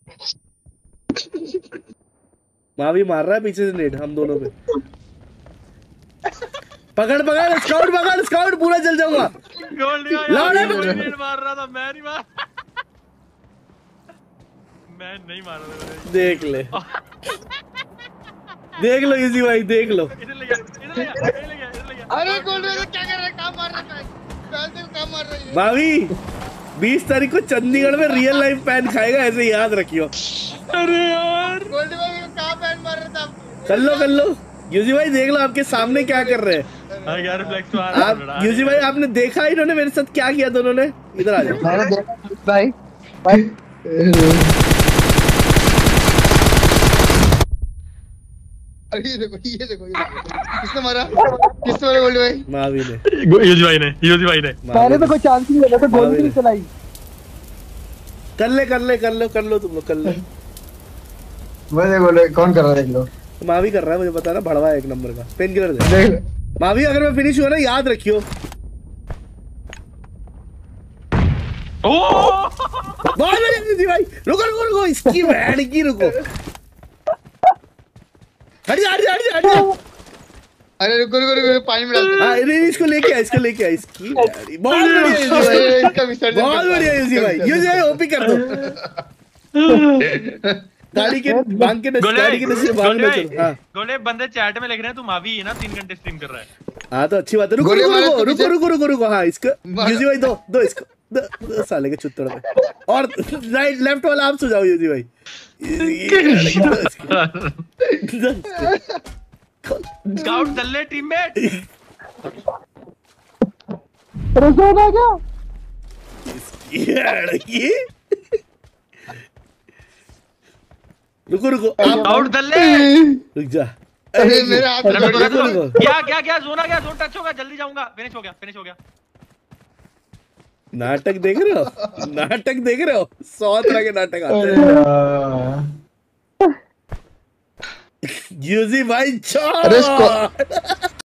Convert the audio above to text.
मावी मार रहा है पीछे से नेट हम दोनों पे। पकड़ पकड़ स्काउट, पकड़ स्काउट, पूरा जल जाऊंगा। मार रहा था, मैं नहीं मार मैं नहीं मार रहा। देख ले देख लो इजी भाई, देख लो। अरे गोल्ड में क्या कर रहा है, काम मार रहा है, काम मार रहा है। भाभी 20 तारीख को चंडीगढ़ में रियल लाइफ पैन खाएगा, ऐसे याद रखियो। अरे यार गोल्ड में कहाँ पैन मार रहा था। कर लो यूजी भाई, देख लो आपके सामने क्या कर रहे हैं। यार फ्लेक्स तो आप यूजी भाई, आपने देखा इन्होंने मेरे साथ क्या किया दोनों ने। इधर आ जाओ भाई। अरे ये देखो किसने मारा गोल्ड भाई? मावी ने, यूजी भाई ने मैंने तो कोई चांस नहीं मिला, तो गोल्ड नहीं चलाई। कर लो तुम लोग कर लो। मैं बोले कौन कर रहा है, देख लो। मावी कर रहा है, मुझे पता ना, भड़वा है 1 नंबर का। पेन किलर दे मावी, अगर मैं फिनिश हुआ ना याद रखियो। बहुत बढ़िया भाई, रुको इसकी बैंड की, रुको हट जा। अरे रुको पानी में डाल। हां इसको लेके आ इसकी बहुत बढ़िया यूजी भाई ओपी कर दो। गाड़ी के बांग के नशे बांग में चलो। हां गोले बंदे चैट में लिख रहे हैं तुम अभी ना 3 घंटे स्ट्रीम कर रहा है। हां तो अच्छी बात है। रुको। हां इसको यूजी भाई दो इसको, दो साले के चुत्तड़ पे। और राइट लेफ्ट वाला आप सुझाओ यूजी भाई। स्काउट दल्ले टीममेट रसोना क्या ये रुको आउट दल्ले, रुक जा। अरे मेरे हाथ में क्या जोन टच होगा, जल्दी जाऊंगा। फिनिश हो गया। नाटक देख रहे हो 100 तरह के नाटक आते हैं। यूजी भाई अरे